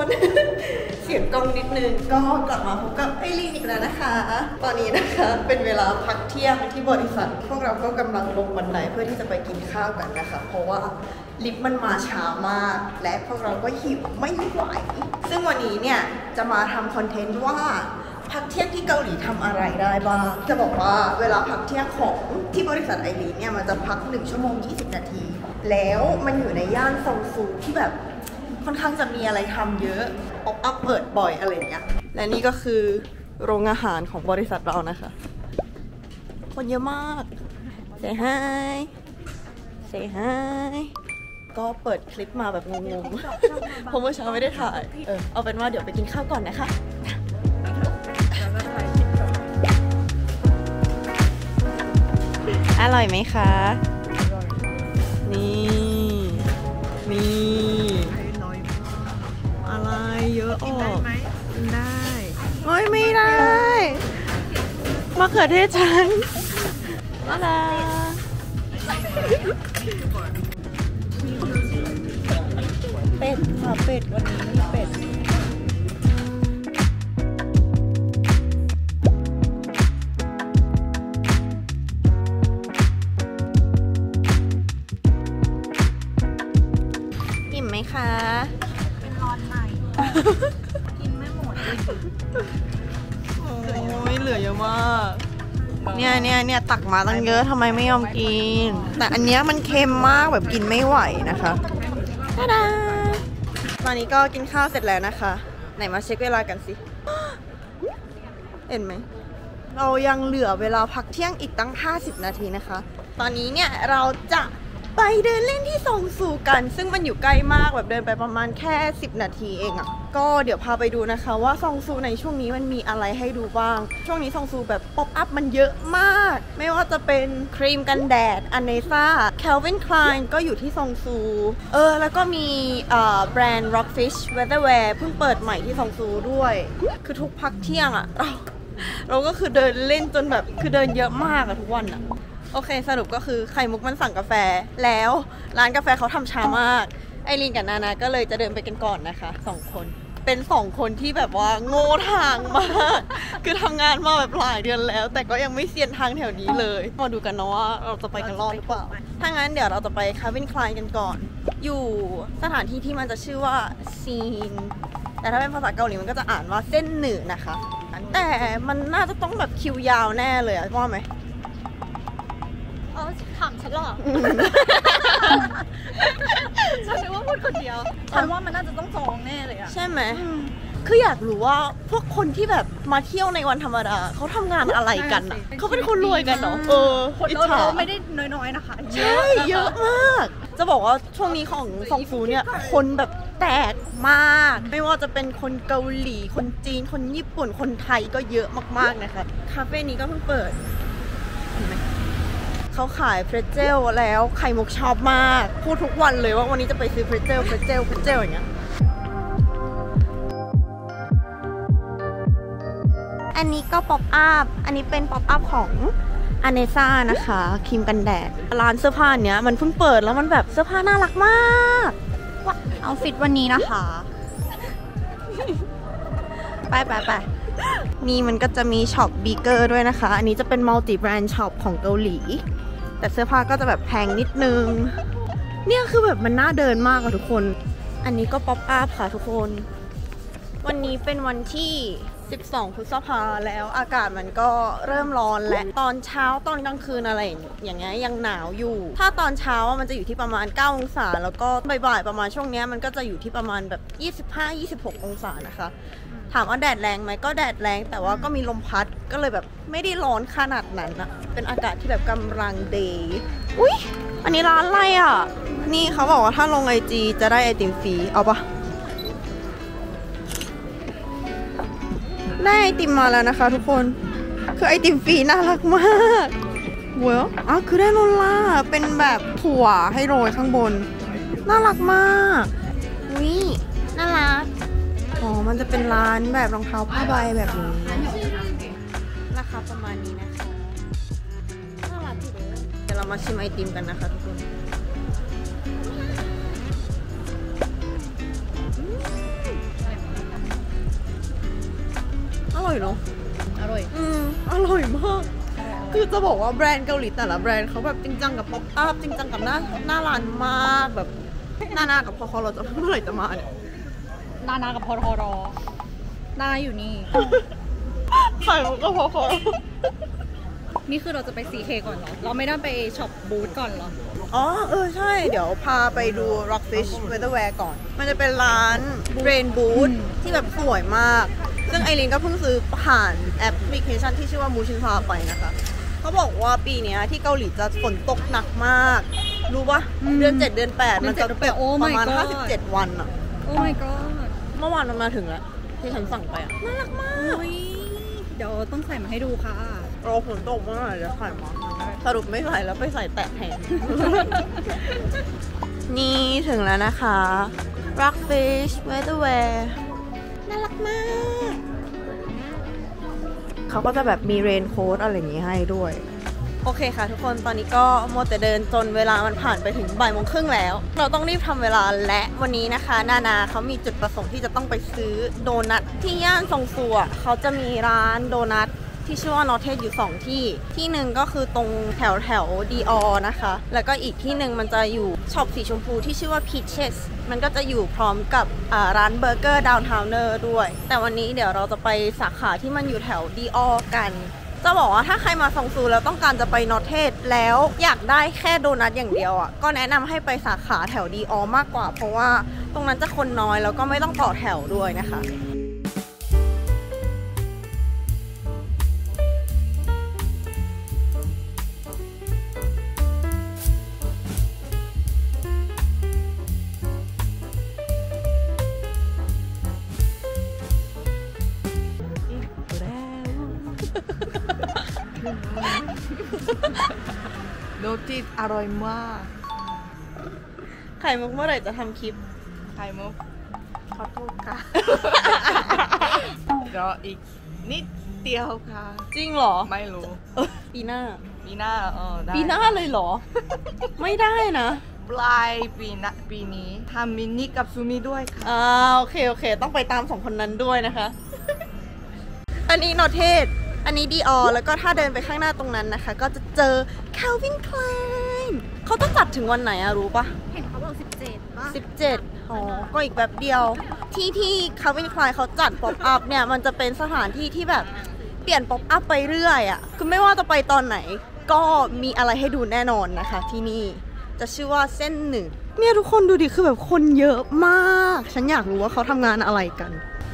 เสียงกล้องนิดนึงก็กลับมาพบกับไอรีนอีกแล้วนะคะตอนนี้นะคะเป็นเวลาพักเที่ยงที่บริษัทพวกเราก็กำลังลงบันไดเพื่อที่จะไปกินข้าวกันนะคะเพราะว่าลิฟต์มันมาช้ามากและพวกเราก็หิวไม่ไหวซึ่งวันนี้เนี่ยจะมาทำคอนเทนต์ว่าพักเที่ยงที่เกาหลีทำอะไรได้บ้างจะบอกว่าเวลาพักเที่ยงของที่บริษัทไอรีนเนี่ยมันจะพัก1 ชั่วโมง 20 นาทีแล้วมันอยู่ในย่านซองซูที่แบบค่อนข้างจะมีอะไรทำเยอะป๊อปอัพเปิดบ่อยอะไรอย่างเงี้ยและนี่ก็คือโรงอาหารของบริษัทเรานะคะคนเยอะมาก Say hi Say hi ก็เปิดคลิปมาแบบงงๆเพราะเมื่อเช้าไม่ได้ถ่ายเอาเป็นว่าเดี๋ยวไปกินข้าวก่อนนะคะอร่อยไหมคะนี่อะไรเยอะออกได้ไหมได้ไม่ได้มะเขือเทศฉันอะไรเป็ดค่ะเป็ดวันนี้มีเป็ดอิ่มไหมคะเป็นร้อนใหม่กินไม่หมดโอ้ยเหลือเยอะมากเนี่ยตักมาตั้งเยอะทำไมไม่ยอมกินแต่อันเนี้ยมันเค็มมากแบบกินไม่ไหวนะคะตาดาตอนนี้ก็กินข้าวเสร็จแล้วนะคะไหนมาเช็คเวลากันสิเห็นไหมเรายังเหลือเวลาพักเที่ยงอีกตั้ง50 นาทีนะคะตอนนี้เนี่ยเราจะไปเดินเล่นที่ซองซูกันซึ่งมันอยู่ใกล้มากแบบเดินไปประมาณแค่10 นาทีเองอ่ะก็เดี๋ยวพาไปดูนะคะว่าซองซูในช่วงนี้มันมีอะไรให้ดูบ้างช่วงนี้ซองซูแบบป๊อปอัพมันเยอะมากไม่ว่าจะเป็นครีมกันแดดอเนซ่า Calvin Klein ก็อยู่ที่ซองซูแล้วก็มีแบรนด์ Rockfish Weatherwear เพิ่งเปิดใหม่ที่ซองซูด้วยคือทุกพักเที่ยงอ่ะเราก็คือเดินเล่นจนแบบคือเดินเยอะมากอะทุกวันอะโอเคสรุปก็คือไข่มุกมันสั่งกาแฟแล้วร้านกาแฟเขาทำช้ามากไอรีนกับนานาก็เลยจะเดินไปกันก่อนนะคะ2 คนเป็น2 คนที่แบบว่าโง่ทางมากคือทำงานมาแบบหลายเดือนแล้วแต่ก็ยังไม่เซียนทางแถวนี้เลยมาดูกันเนาะว่าเราจะไปกันรอดหรือเปล่าถ้างั้นเดี๋ยวเราจะไปคาร์วินคลายกันก่อนอยู่สถานที่ที่มันจะชื่อว่าซีนแต่ถ้าเป็นภาษาเกาหลีมันก็จะอ่านว่าเส้นหนึ่งนะคะแต่มันน่าจะต้องแบบคิวยาวแน่เลยอะว่าไหมถามฉันหรอฉันนึกว่าพูดคนเดียวฉันว่ามันน่าจะต้องจองแน่เลยอะใช่ไหมคืออยากรู้ว่าพวกคนที่แบบมาเที่ยวในวันธรรมดาเขาทำงานอะไรกันอ่ะเขาเป็นคนรวยกันเหรอคนเราไม่ได้น้อยๆนะคะใช่เยอะมากจะบอกว่าช่วงนี้ของซองซูเนี่ยคนแบบแตกมากไม่ว่าจะเป็นคนเกาหลีคนจีนคนญี่ปุ่นคนไทยก็เยอะมากๆนะคะคาเฟ่นี้ก็เพิ่งเปิดเห็นไหมเขาขายเพรสเจลแล้วไข่มุกชอบมากพูดทุกวันเลยว่าวันนี้จะไปซื้อเพรสเจลอย่างเงี้ยอันนี้ก็ป๊อปอัพอันนี้เป็นป๊อปอัพของอเนซ่านะคะครีมกันแดดร้านเสื้อผ้าเนี้ยมันเพิ่งเปิดแล้วมันแบบเสื้อผ้าน่ารักมากว่าเอาฟิตวันนี้นะคะไปนี่มันก็จะมีช็อปบีเกอร์ด้วยนะคะอันนี้จะเป็นมัลติแบรนด์ช็อปของเกาหลีแต่เสื้อผ้าก็จะแบบแพงนิดนึงเนี่ยคือแบบมันน่าเดินมากอะทุกคนอันนี้ก็ป๊อปอัพค่ะทุกคนวันนี้เป็นวันที่12 พฤษภาแล้วอากาศมันก็เริ่มร้อนและตอนเช้าตอนกลางคืนอะไรอย่างเงี้ยยังหนาวอยู่ถ้าตอนเช้ามันจะอยู่ที่ประมาณ9 องศาแล้วก็บ่ายๆประมาณช่วงนี้มันก็จะอยู่ที่ประมาณแบบ25-26 องศานะคะถามว่าแดดแรงไหมก็แดดแรงแต่ว่าก็มีลมพัดก็เลยแบบไม่ได้ร้อนขนาดนั้นนะเป็นอากาศที่แบบกำลังดีอุ๊ยอันนี้ร้านอะไรอ่ะนี่เขาบอกว่าถ้าลง IG จะได้ไอติมฟรีเอาปะได้ไอติมมาแล้วนะคะทุกคนคือไอติมฟรีน่ารักมากเว้ยคือได้โนล่าเป็นแบบถั่วให้โรยข้างบนน่ารักมากวิน่ารักมันจะเป็นร้านแบบรองเท้าผ้าใบแบบนี้ราคาประมาณนี้นะคะน่ารักดีเลยเดี๋ยวเรามาชิมไอติมกันนะคะทุกคนเนาะอร่อยอร่อยมาก คือจะบอกว่าแบรนด์เกาหลีแต่ละแบรนด์เขาแบบจริงจังกับป๊อปอัพจริงจังกับหน้าร้านมากแบบหน้ากับพอเราจะเมื่อไหร่จะมาเนี่ยนากับพอทอรอนาอยู่นี่ไข่มุกก็พอนี่คือเราจะไป CK ก่อนเหรอ เราไม่ได้ไปช็อปบูธก่อนเหรออ๋อใช่ เดี๋ยวพาไปดู Rockfish Weatherwear ก่อน มันจะเป็นร้าน Rain Boot ที่แบบสวยมาก ซึ่งไอรินก็เพิ่งซื้อผ่านแอปพลิเคชันที่ชื่อว่ามูชินพาไปนะคะ เขาบอกว่าปีนี้ที่เกาหลีจะฝนตกหนักมาก รู้ปะเดือน 7 เดือน 8 มันจะตกประมาณ57 วันอะโอ้ my god เมื่อวานมันมาถึงแล้ว ที่ฉันสั่งไปอะน่ารักมากเดี๋ยวต้องใส่มาให้ดูค่ะรอฝนตกเมื่อไหร่จะใส่มาสรุปไม่ใส่แล้วไปใส่แตะแทน นี่ถึงแล้วนะคะ Rockfish Weatherwear น่ารักมาก เขาก็จะแบบมีเรนโค้ทอะไรอย่างนี้ให้ด้วย โอเคค่ะทุกคนตอนนี้ก็มัวแต่เดินจนเวลามันผ่านไปถึงบ่ายโมงครึ่งแล้ว เราต้องรีบทำเวลาและวันนี้นะคะนาเขามีจุดประสงค์ที่จะต้องไปซื้อโดนัทที่ย่านซงซัวเขาจะมีร้านโดนัทที่ชื่อว่านอเทสอยู่2ที่หนึ่งก็คือตรงแถวดีออนะคะแล้วก็อีกที่หนึ่งมันจะอยู่ช็อปสีชมพูที่ชื่อว่า Peaches มันก็จะอยู่พร้อมกับร้านเบอร์เกอร์ดาวน์ทาวเนอร์ด้วยแต่วันนี้เดี๋ยวเราจะไปสาขาที่มันอยู่แถวดีออกันจะบอกว่าถ้าใครมาซงซูแล้วต้องการจะไปนอเทสแล้วอยากได้แค่โดนัทอย่างเดียวก็แนะนำให้ไปสาขาแถวดีออมากกว่าเพราะว่าตรงนั้นจะคนน้อยแล้วก็ไม่ต้องต่อแถวด้วยนะคะโนติสอร่อยมากไข่มุกเมื่อไหร่จะทำคลิปไข่มุกขอโทษค่ะรออีกนิดเดียวค่ะจริงเหรอไม่รู้ปีหน้าปีหน้าได้ปีหน้าเลยเหรอ ไม่ได้นะปลายปีนี้ทำมินิกับซูมิด้วยค่ะโอเคต้องไปตาม2 คนนั้นด้วยนะคะ อันนี้นอเทสอันนี้ดีออแล้วก็ถ้าเดินไปข้างหน้าตรงนั้นนะคะ ก็จะเจอ Calvin Klein เขาจะจัดถึงวันไหนรู้ปะเห็นเขาบอก17ป่ะ 17ก็อีกแบบเดียวที่ Calvin Klein เขาจัดป๊อปอัพเนี่ยมันจะเป็นสถานที่ที่แบบเปลี่ยนป๊อปอัพไปเรื่อยคือไม่ว่าจะไปตอนไหนก็มีอะไรให้ดูแน่นอนนะคะที่นี่จะชื่อว่าเส้นหนึ่งเนี่ยทุกคนดูดิคือแบบคนเยอะมากฉันอยากรู้ว่าเขาทำงานอะไรกัน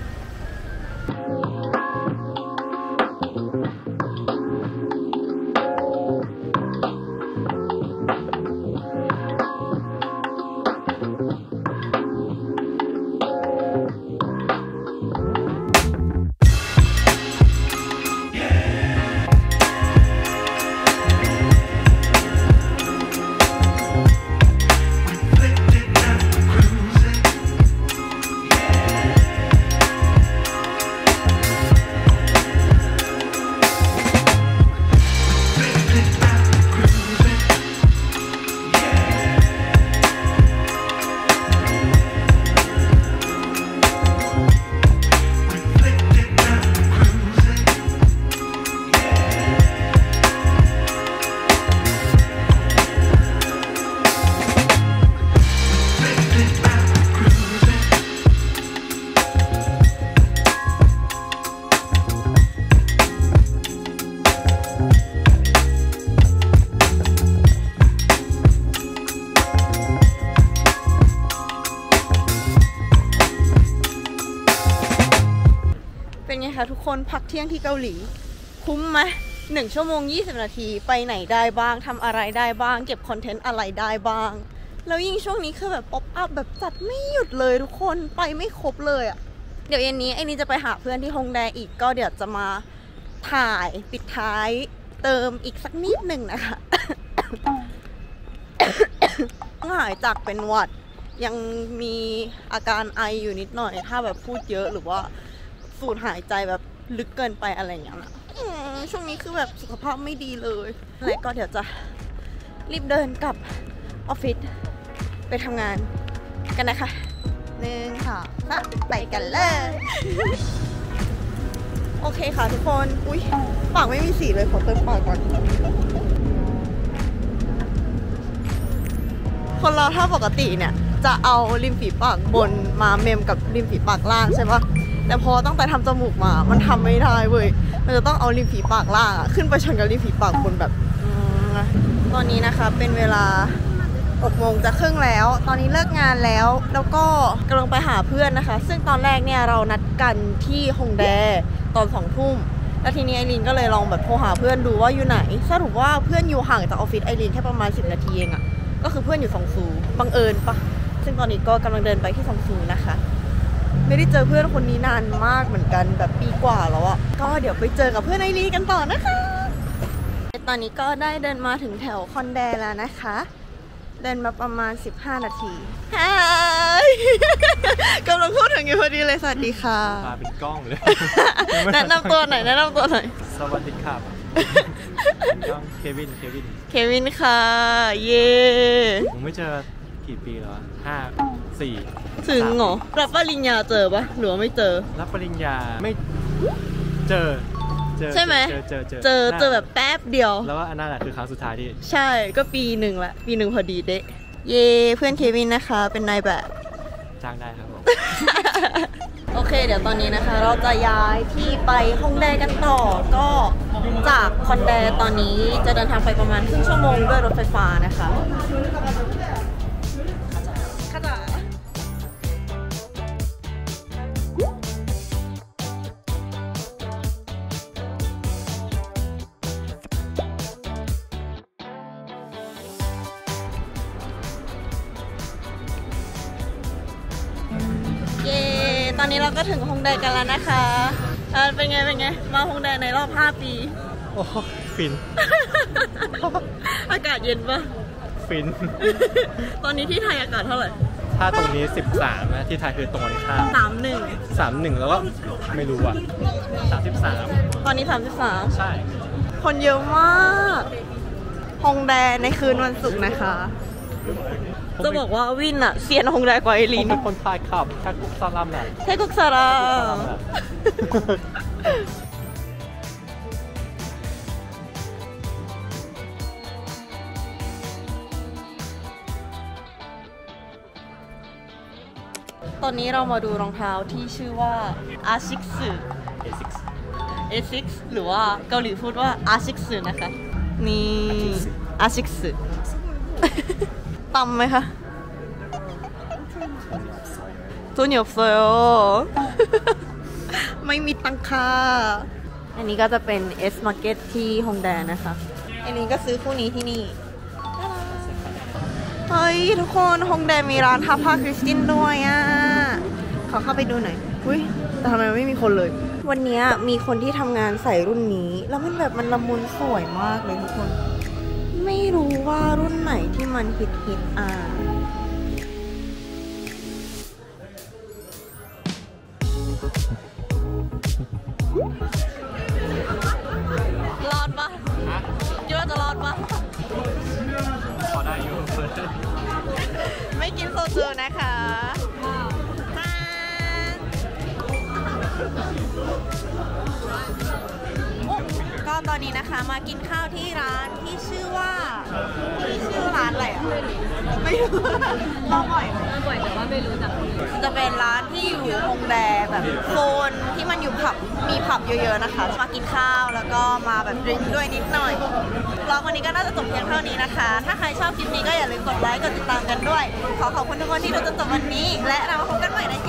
เป็นไงคะทุกคนพักเที่ยงที่เกาหลีคุ้มไหม1 ชั่วโมง 20 นาทีไปไหนได้บ้างทำอะไรได้บ้างเก็บคอนเทนต์อะไรได้บ้างแล้วยิ่งช่วงนี้คือแบบป๊อปอัพแบบจัดไม่หยุดเลยทุกคนไปไม่ครบเลยเดี๋ยวเย็นนี้ไอ้นี่จะไปหาเพื่อนที่ฮงแดอีกก็เดี๋ยวจะมาถ่ายปิดท้ายเติมอีกสักนิดหนึ่งนะคะ หายจากเป็นหวัดยังมีอาการไออยู่นิดหน่อยถ้าแบบพูดเยอะหรือว่าสูดหายใจแบบลึกเกินไปอะไรอย่างเงี้ยนะช่วงนี้คือแบบสุขภาพไม่ดีเลยและก็เดี๋ยวจะรีบเดินกลับออฟฟิศไปทำงานกันนะคะ1 2 3ไปกันเลยโอเคค่ะทุกคน อุ๊ย ปากไม่มีสีเลยขอเติมปากก่อน คนเราถ้าปกติเนี่ยจะเอาริมฝีปากบนมาเมมกับริมฝีปากล่างใช่ปะแต่พอตั้งแต่ทำจมูกมามันทำไม่ได้เว้ยมันจะต้องเอาริมฝีปากล่างอะขึ้นไปชนกับริมฝีปากบนแบบตอนนี้นะคะเป็นเวลา6 โมงจะครึ่งแล้ว ตอนนี้เลิกงานแล้วแล้วก็กำลังไปหาเพื่อนนะคะ ซึ่งตอนแรกเนี่ยเรานัดกันที่ฮงแดตอน2 ทุ่มแล้วทีนี้ไอรีนก็เลยลองแบบโทรหาเพื่อนดูว่าอยู่ไหนสรุปว่าเพื่อนอยู่ห่างจากออฟฟิศไอรีนแค่ประมาณ10 นาทีเองอะก็คือเพื่อนอยู่ซองซูบังเอิญปะซึ่งตอนนี้ก็กำลังเดินไปที่ซองซูนะคะไม่ได้เจอเพื่อนคนนี้นานมากเหมือนกันแบบปีกว่าแล้วอะก็เดี๋ยวไปเจอกับเพื่อนไอรีนกันต่อนะคะตอนนี้ก็ได้เดินมาถึงแถวคอนแดแล้วนะคะเดินมาประมาณ15 นาทีฮายกำลังพูดถึงอยู่พอดีเลยสวัสดีค่ะมาเป็นกล้องเลยแนะนำตัวหน่อยแนะนำตัวหน่อยสวัสดีครับน้องเควินค่ะเย่ผมไม่เจอกี่ปีแล้ว5-4 ถึงเหรอรับปริญญาเจอปะหรือว่าไม่เจอรับปริญญาไม่เจอใช่ไหมเจอแบบแป๊บเดียวแล้วว่าอันนั้นแหละคือครั้งสุดท้ายที่ใช่ก็ปี 1ละปี 1พอดีเดะเย่เพื่อนเควินนะคะเป็นนายแบบจ้างได้ครับผมโอเคเดี๋ยวตอนนี้นะคะเราจะย้ายที่ไปฮงแดกันต่อก็จากคอนแดตอนนี้จะเดินทางไปประมาณครึ่งชั่วโมงด้วยรถไฟฟ้านะคะตอนนี้เราก็ถึงฮงแดกันแล้วนะคะเป็นไงมาฮงแดในรอบ5 ปีโอ้ฟินอากาศเย็นปะฟินตอนนี้ที่ไทยอากาศเท่าไหร่ถ้าตรงนี้13นะที่ไทยคือตรงนี้ค่า31แล้วก็ไม่รู้อ่ะ33 ตอนนี้33 ใช่คนเยอะมากฮงแดในคืนวันศุกร์นะคะจะบอกว่าวินอะเซียนฮงแดกว่าไอรีนเป็นคนไทยครับแท็กกุกซาลัมแหละแท็กกุกซาลัมตอนนี้เรามาดูรองเท้าที่ชื่อว่า ASICS ASICS หรือว่าเกาหลีพูดว่า ASICS นะคะนี่ ASICS ตำไหมคะตัวเหนียวเซลไม่มีตังค่าอันนี้ก็จะเป็น S Market ที่ฮงแดนะคะอันนี้ก็ซื้อคู่นี้ที่นี่เฮ้ยทุกคนฮงแดมีร้านทับผ้าคริสตินด้วยอ่ะขอเข้าไปดูหน่อยอุ้ยแต่ทำไมไม่มีคนเลยวันนี้มีคนที่ทำงานใส่รุ่นนี้แล้วมันแบบมันละมุนสวยมากเลยทุกคนไม่รู้ว่ารุ่นไหนที่มันฮิตรอดปะคิดว่าจะรอดปะพอได้อยู่ไม่กินโซจูนะคะก็ตอนนี้นะคะมากินข้าวที่ร้านที่ชื่อร้านอะไรอ่ะไม่รู้เราบ่อยแต่ว่าไม่รู้จักจะเป็นร้านที่อยู่ฮงแดแบบโซนที่มันอยู่ผับมีผับเยอะๆนะคะมากินข้าวแล้วก็มาแบบดริงก์ด้วยนิดหน่อยบล็อกวันนี้ก็น่าจะจบเพียงเท่านี้นะคะถ้าใครชอบคลิปนี้ก็อย่าลืมกดไลค์กดติดตามกันด้วยขอบคุณทุกคนที่ดูจนจบวันนี้และเรามาพบกันใหม่ใน